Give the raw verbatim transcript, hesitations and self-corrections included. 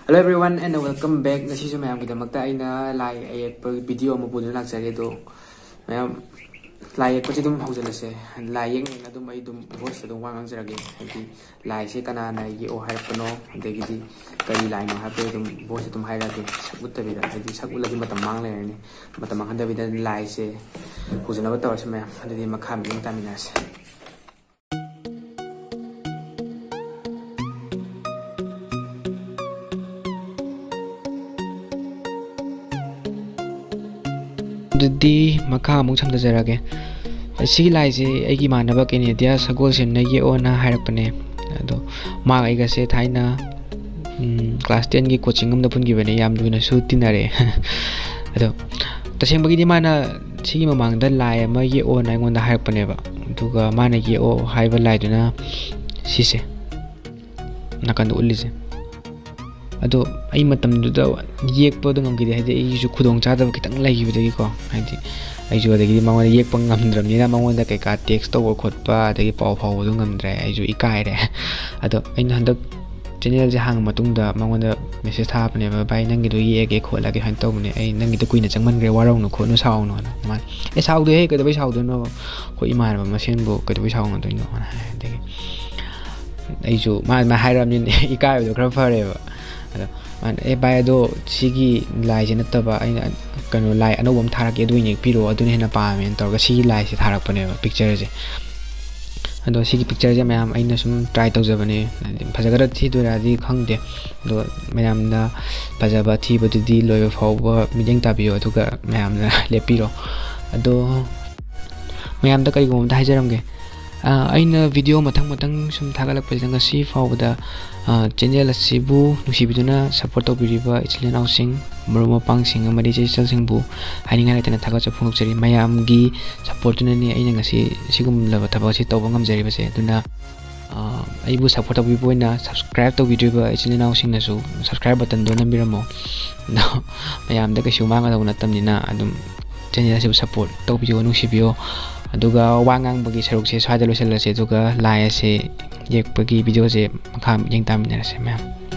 Hello everyone and welcome back. Nasi cuma yang kita makta ina like ayat per video mau punya nak cari tu, macam like pasti tu mau jelas eh. Like yang ni tu mai tu voice tu wang angzer lagi. Jadi like sih karena na ye oh harap penuh. Jadi kita kali like no harap tu voice tu harap lagi. Sakut tapi dah. Jadi sakut lagi mata mang le ni. Mata mang hendak kita like sih. Pujian apa tahu cuma. Jadi makam yang taminas. Jadi maka amuk samda jarage si lai se ai gi manaba kene dia sagol sem na ye ona harak pane ado ma ai ga se thaina class ten gi coaching am da pun gi bane yam du na su tinare ado taseng bagi di mana si mamang da lai ma ye ona ngon da harak pane ba duga mana ye o hai ba lai du na si se nakan uli se ado ai matam du da yek po dong gi de ai ju khudong cha da kitang lai gi de ko ai di ai ju de gi ma yek pang ngam dram ni na ma ngon da kai ka text to khot pa de gi paw phaw du ngam dre ai ju ikai re ado ai na handak channel je hang matung da ma ngon da message tha pa ne ba bai nang gi du yek ge khot la ge han to ne ai nang gi da kuina changman gre warong no khot no saw no ma ai saw de he ka da bai saw du no ko i ma ba ma sen bo ka da bai saw ngam do no de ai ju ma ma hai ram ni ikai do khra fa re ba man e bai do sigi lai je nataba ai kanu lai anobam tharak e duin yek piro adune hena pa men tor ga sigi lai se tharak pane picture je ado sigi picture je mayam aina sum try tau jabane phajagara thi do radi khangde do mayam na phajaba thi bodudi loy phawba mijeng tabiyo aduga mayam na lepiro ado mayam da kai gom da hajaram ge aina video mathang mathang sum thagalak pajanga si fawda channel asibu nusibiduna support tawbiriba ichlen ausing maruma pangsing amari channel singbu haninga tena thaga chapung chari mayam gi support nani aina ngasi sigum laba thaba si tawba ngam jari base duna aibu support tawbibu na subscribe tawbiriba ichlen ausing nasu subscribe button do nambiramo no mayam da kasu manga dawna tamnina adum channel asibu support tawbiyo nusibiyo aduga wangang bagi saruk se swada lo sel se aduga lai se yek bagi video se makam yang tam ne se ma'am